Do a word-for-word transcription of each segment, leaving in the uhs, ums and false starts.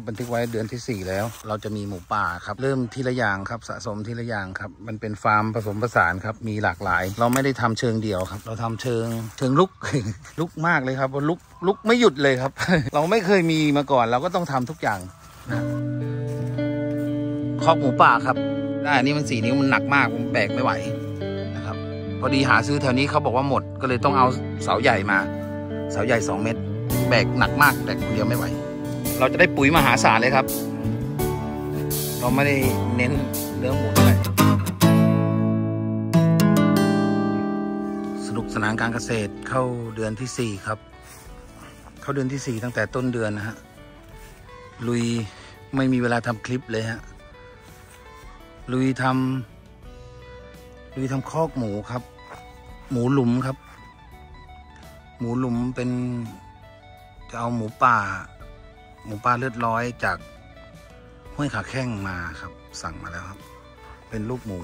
บันทึกไว้เดือนที่สี่แล้วเราจะมีหมูป่าครับเริ่มทีละอย่างครับสะสมทีละอย่างครับมันเป็นฟาร์มผสมผสานครับมีหลากหลายเราไม่ได้ทำเชิงเดียวครับเราทำเชิงเชิงลุก ลุกมากเลยครับลุกลุกไม่หยุดเลยครับ เราไม่เคยมีมาก่อนเราก็ต้องทำทุกอย่างนะคอกหมูป่าครับได้อันนี้มันสี่นิ้วมันหนักมากผมแบกไม่ไหวนะครับพอดีหาซื้อแถวนี้เขาบอกว่าหมดก็เลยต้องเอาเสาใหญ่มาเสาใหญ่สองเมตรแบกหนักมากแบกคนเดียวไม่ไหวเราจะได้ปุ๋ยมหาศาลเลยครับเราไม่ได้เน้นเนื้อหมูอะไรสนุกสนานการเกษตรเข้าเดือนที่สี่ครับเข้าเดือนที่สี่ตั้งแต่ต้นเดือนนะฮะลุยไม่มีเวลาทำคลิปเลยฮะลุยทำลุยทำคอกหมูครับหมูหลุมครับหมูหลุมเป็นจะเอาหมูป่าหมูป่าเลือดร้อยจากห้วยขาแข้งมาครับสั่งมาแล้วครับเป็นลูกหมู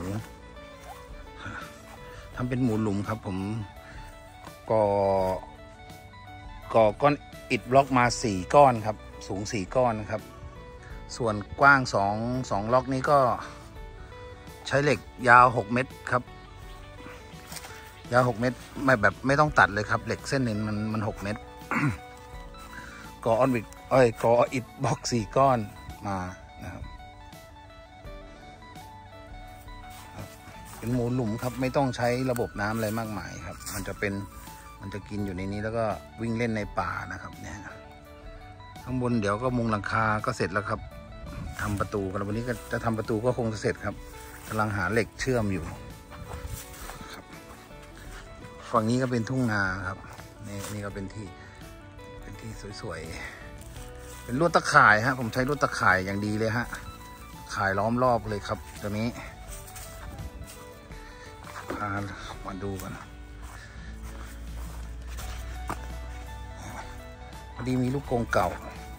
ทำเป็นหมูหลุมครับผมก่อก่อก้อนอิฐบล็อกมาสี่ก้อนครับสูงสี่ก้อนนะครับส่วนกว้างสองสองล็อกนี้ก็ใช้เหล็กยาวหกเมตรครับยาวหกเมตรไม่แบบไม่ต้องตัดเลยครับเหล็กเส้นหนึ่งมันมันหกเมตร ก่อออนวิกเอ้ยก่ออิฐบล็อกสี่ก้อนมานะครับเป็นหมูหลุมครับไม่ต้องใช้ระบบน้ำอะไรมากมายครับมันจะเป็นมันจะกินอยู่ในนี้แล้วก็วิ่งเล่นในป่านะครับเนี่ยข้างบนเดี๋ยวก็มุงหลังคาก็เสร็จแล้วครับทำประตูกันวันนี้ก็จะทำประตูก็คงจะเสร็จครับกำลังหาเหล็กเชื่อมอยู่ครับฝั่งนี้ก็เป็นทุ่งนาครับนี่นี่ก็เป็นที่เป็นที่สวยๆเป็นลวดตะข่ายฮะผมใช้ลวดตะข่ายอย่างดีเลยฮะข่ายล้อมรอบเลยครับตัวนี้พามาดูกันพอดีมีลูกกรงเก่า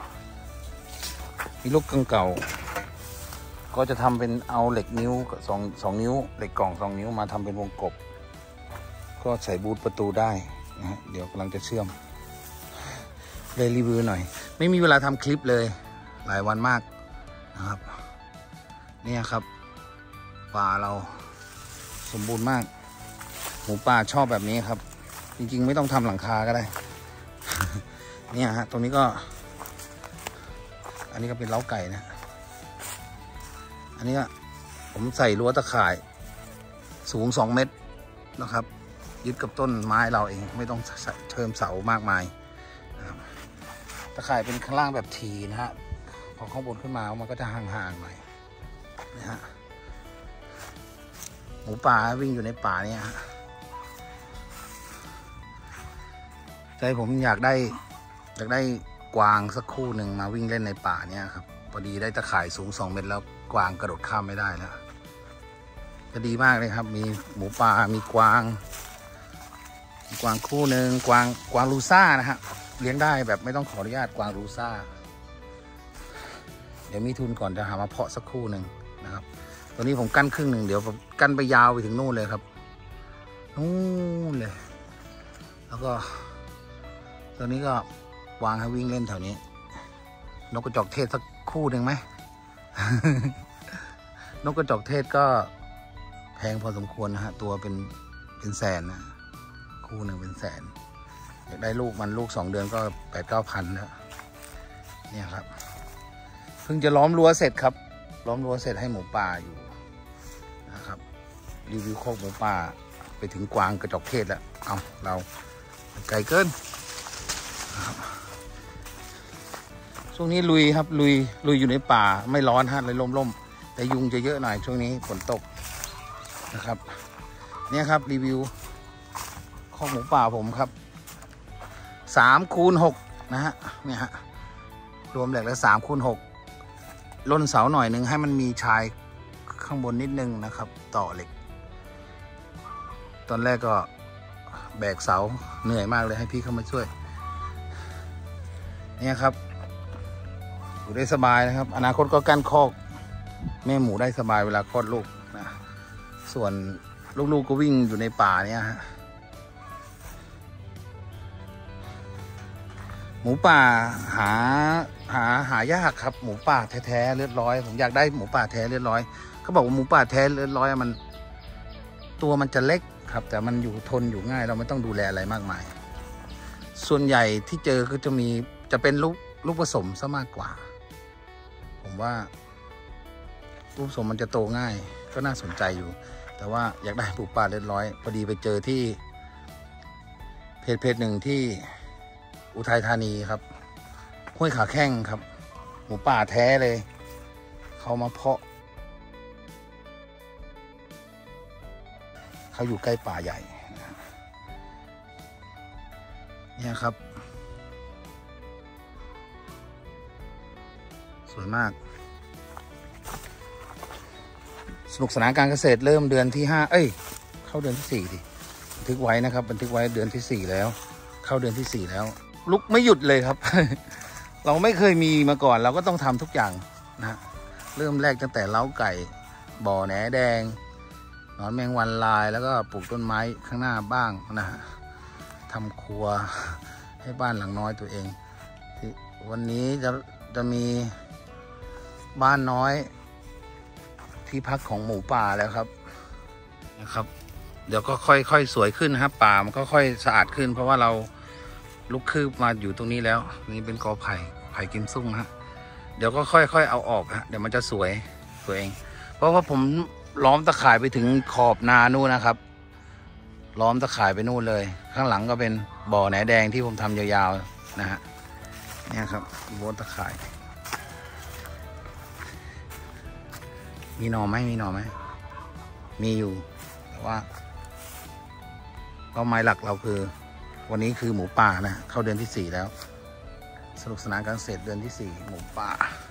มีลูกกรงเก่าก็จะทำเป็นเอาเหล็กนิ้วสองสองนิ้วเหล็กกล่องสองนิ้วมาทำเป็นวงกบก็ใส่บูทประตูได้นะฮะเดี๋ยวกำลังจะเชื่อมเลยรีวิวหน่อยไม่มีเวลาทำคลิปเลยหลายวันมากนะครับเนี่ยครับป่าเราสมบูรณ์มากหมูป่าชอบแบบนี้ครับจริงๆไม่ต้องทำหลังคาก็ได้ เนี่ยฮะตรงนี้ก็อันนี้ก็เป็นเล้าไก่นะอันนี้ผมใส่รั้วตะข่ายสูงสองเมตรนะครับยึดกับต้นไม้เราเองไม่ต้องเทิมเสามากมายนะครับตะข่ายเป็นข้างล่างแบบทีนะฮะพอข้างบนขึ้นมามันก็จะห่างๆหน่อยนะฮะหมูป่าวิ่งอยู่ในป่าเนี่ยฮะใจผมอยากได้อยากได้กวางสักคู่หนึ่งมาวิ่งเล่นในป่าเนี่ยครับพอดีได้ตะข่ายสูงสองเมตรแล้วกวางกระโดดข้ามไม่ได้แล้วจะดีมากเลยครับมีหมูป่ามีกวางมีกวางคู่หนึ่งกวางกวางลูซ่านะฮะเลี้ยงได้แบบไม่ต้องขออนุญาตกวางลูซ่าเดี๋ยวมีทุนก่อนจะหามาเพาะสักคู่หนึ่งนะครับตัวนี้ผมกั้นครึ่งหนึ่งเดี๋ยวผมกั้นไปยาวไปถึงนู่นเลยครับนู่นเลยแล้วก็ตัวนี้ก็วางให้วิ่งเล่นแถวนี้นกกระจอกเทศสักคู่หนึ่งไหม นกกระจอกเทศก็แพงพอสมควรนะฮะตัวเป็นเป็นแสนนะคู่หนึ่งเป็นแสนอยากได้ลูกมันลูกสองเดือนก็แปดเก้าพันแล้วเนี่ยครับเพิ่งจะล้อมรั้วเสร็จครับล้อมรั้วเสร็จให้หมูป่าอยู่นะครับรีวิวโคกหมูป่าไปถึงกวางกระจอกเทศแล้วเอาเราไกลเกินช่วงนี้ลุยครับลุยลุยอยู่ในป่าไม่ร้อนฮะเลยล่มๆแต่ยุงจะเยอะหน่อยช่วงนี้ฝนตกนะครับเนี่ยครับรีวิวข้อหมูป่าผมครับสามคูณหกนะฮะเนี่ยฮะรวมเหล็กแล้วสามคูณหกล่นเสาหน่อยหนึ่งให้มันมีชายข้างบนนิดนึงนะครับต่อเหล็กตอนแรกก็แบกเสาเหนื่อยมากเลยให้พี่เข้ามาช่วยเนี่ยครับอยู่ได้สบายนะครับอนาคตก็กั้นคอกแม่หมูได้สบายเวลาคลอดลูกนะส่วนลูกๆก็วิ่งอยู่ในป่าเนี่ยฮะหมูป่าหาหาหายากครับหมูป่าแท้ๆเลือดร้อยผมอยากได้หมูป่าแท้เลือดร้อยเขาบอกว่าหมูป่าแท้เลือดร้อยมันตัวมันจะเล็กครับแต่มันอยู่ทนอยู่ง่ายเราไม่ต้องดูแลอะไรมากมายส่วนใหญ่ที่เจอก็จะมีจะเป็นลูกลูกผสมซะมากกว่าผมว่าลูกผสมมันจะโตง่ายก็น่าสนใจอยู่แต่ว่าอยากได้หมูป่าเลือดร้อยพอดีไปเจอที่เพจเพจหนึ่งที่อุทัยธานีครับห้วยขาแข้งครับหมูป่าแท้เลยเขามาเพาะเขาอยู่ใกล้ป่าใหญ่เนี่ยครับสวยมากสนุกสนานการเกษตรเริ่มเดือนที่ห้าเอ้ยเข้าเดือนที่สี่ดิบันทึกไว้นะครับบันทึกไว้เดือนที่สี่แล้วเข้าเดือนที่สี่แล้วลุกไม่หยุดเลยครับ เราไม่เคยมีมาก่อนเราก็ต้องทำทุกอย่างนะเริ่มแรกตั้งแต่เล้าไก่บ่อแหนแดงนอนแมงวันลายแล้วก็ปลูกต้นไม้ข้างหน้าบ้างนะทำครัวให้บ้านหลังน้อยตัวเองวันนี้จะจะมีบ้านน้อยที่พักของหมูป่าแล้วครับนะครับเดี๋ยวก็ค่อยๆสวยขึ้นนะครับป่ามันก็ค่อยสะอาดขึ้นเพราะว่าเราลุกคืบมาอยู่ตรงนี้แล้วนี่เป็นกอไผ่ไผ่กิมซุ่งฮะเดี๋ยวก็ค่อยๆเอาออกฮะเดี๋ยวมันจะสวยตัวเองเพราะว่าผมล้อมตะข่ายไปถึงขอบนานู่นนะครับล้อมตะข่ายไปนู่นเลยข้างหลังก็เป็นบ่อแหนแดงที่ผมทำยาวๆนะฮะเนี่ยครับโบนตะข่ายมีหน่อไหมมีหน่อไหมมีอยู่แต่ว่าเป้าหมายหลักเราคือวันนี้คือหมูป่านะเข้าเดือนที่สี่แล้วสนุกสนานการเกษตรเดือนที่สี่หมูป่า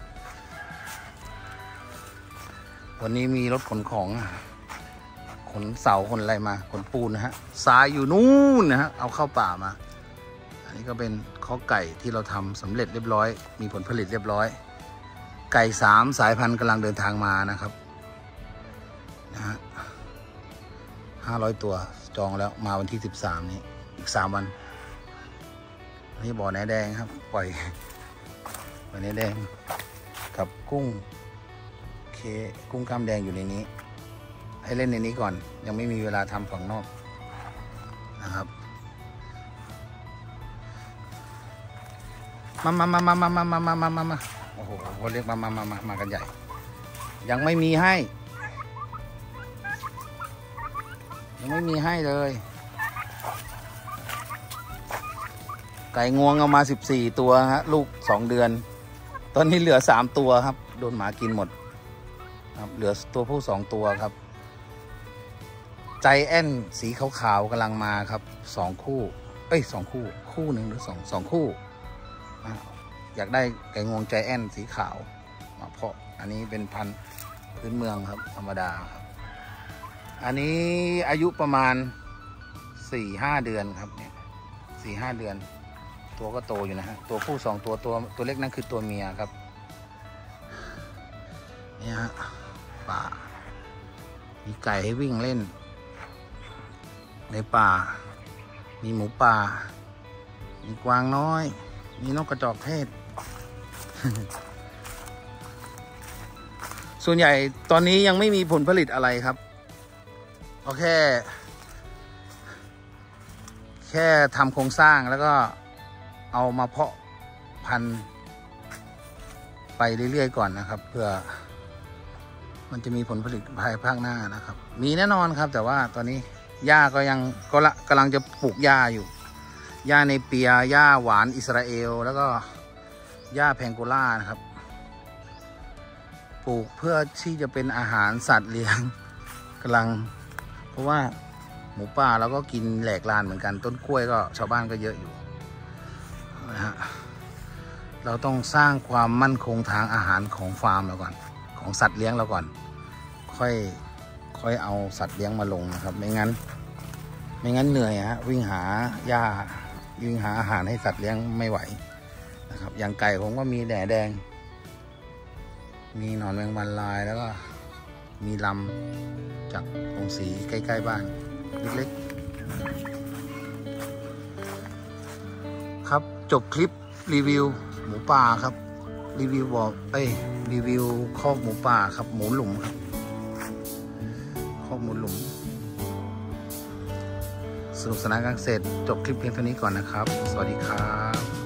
วันนี้มีรถขนของขนเสาขนอะไรมาขนปูนนะฮะทรายอยู่นู่นนะฮะเอาเข้าป่ามาอันนี้ก็เป็นข้อไก่ที่เราทำสำเร็จเรียบร้อยมีผลผลิตเรียบร้อยไก่สามสายพันธุ์กำลังเดินทางมานะครับนะฮะห้าร้อยตัวจองแล้วมาวันที่สิบสามนี้อีกสามวันอันนี้บ่อแหนแดงครับปล่อยบ่อแหนแดงกับกุ้งเคกุ้งกล้ามแดงอยู่ในนี้ให้เล่นในนี้ก่อนยังไม่มีเวลาทำฝั่งนอกนะครับมามามามามามามามามามามาโอ้โหเขาเรียกมามามามามากันใหญ่ยังไม่มีให้ยังไม่มีให้เลยไก่งวงเอามาสิบสี่ตัวฮะลูกสองเดือนตอนนี้เหลือสามตัวครับโดนหมากินหมดครับเหลือตัวผู้สองตัวครับใจแอนสีขาวๆกำลังมาครับสองคู่เอ้ยสองคู่คู่หนึ่งหรือสองสองคู่อยากได้ไก่งวงใจแอนสีขาวมาเพาะอันนี้เป็นพันธุ์พื้นเมืองครับธรรมดาครับอันนี้อายุประมาณสี่ห้าเดือนครับเนี่ยสี่ห้าเดือนตัวก็โตอยู่นะฮะตัวผู้สองตัวตัวตัวเล็กนั่นคือตัวเมียครับเนี่ยฮะป่ามีไก่ให้วิ่งเล่นในป่ามีหมูป่ามีกวางน้อยมีนกกระจอกเทศ ส่วนใหญ่ตอนนี้ยังไม่มีผลผลิตอะไรครับเอาแค่แค่ทำโครงสร้างแล้วก็เอามาเพาะพันธุ์ไปเรื่อยๆก่อนนะครับเพื่อมันจะมีผลผลิตภายภาคหน้านะครับมีแน่นอนครับแต่ว่าตอนนี้หญ้าก็ยังก็ละกำลังจะปลูกหญ้าอยู่หญ้าในเปียหญ้าหวานอิสราเอลแล้วก็หญ้าแพงโกล่านะครับปลูกเพื่อที่จะเป็นอาหารสัตว์เลี้ยงกำลังเพราะว่าหมูป่าเราก็กินแหลกลานเหมือนกันต้นกล้วยก็ชาวบ้านก็เยอะอยู่นะฮะเราต้องสร้างความมั่นคงทางอาหารของฟาร์มเราก่อนของสัตว์เลี้ยงเราก่อนค่อยค่อยเอาสัตว์เลี้ยงมาลงนะครับไม่งั้นไม่งั้นเหนื่อยฮะวิ่งหาหญ้าวิ่งหาอาหารให้สัตว์เลี้ยงไม่ไหวนะครับอย่างไก่ผมก็มีแหน่แดงมีหนอนแมงวันลายแล้วก็มีลำจากโรงสีใกล้ๆบ้านเล็กๆครับจบคลิปรีวิวหมูป่าครับรีวิวบอกเอ้ยรีวิวคอกหมูป่าครับหมูหลุมครับคอกหมูหลุมสนุกสนานการเกษตรจบคลิปเพียงเท่านี้ก่อนนะครับสวัสดีครับ